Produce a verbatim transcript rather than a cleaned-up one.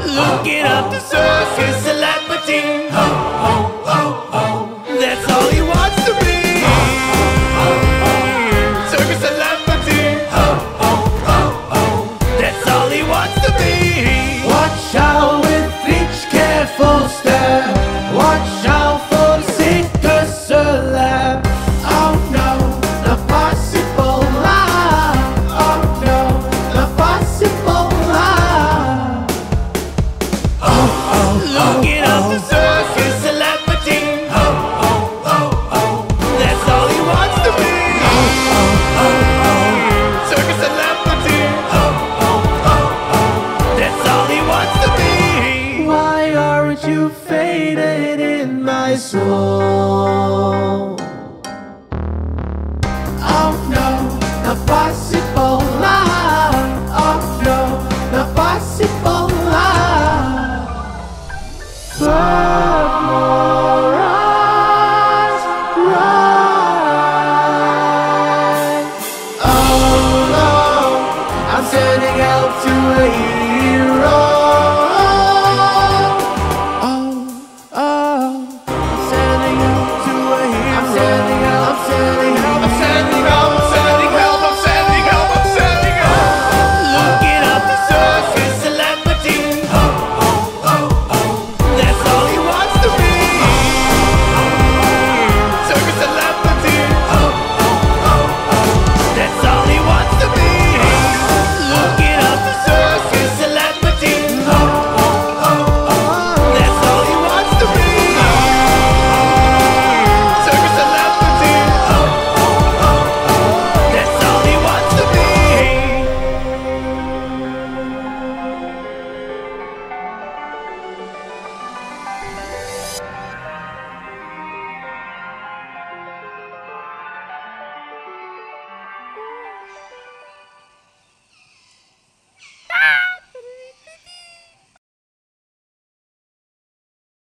Looking up to Circus Celebrity. That's all he wants to be. Circus Celebrity. That's all he wants to be. Watch out with each careful step. Watch out for the Circus Celeb. Oh no, the possible lie. Oh no, the possible lie. Oh, oh, Looking oh, up to Circus Celebrity. That's all he wants to be. Circus Celebrity. That's all he wants to be. why aren't you faded in my soul? Oh no, the possible lie. Oh no, the possible lie. But more eyes, right. Oh no, I'm turning out to a hero.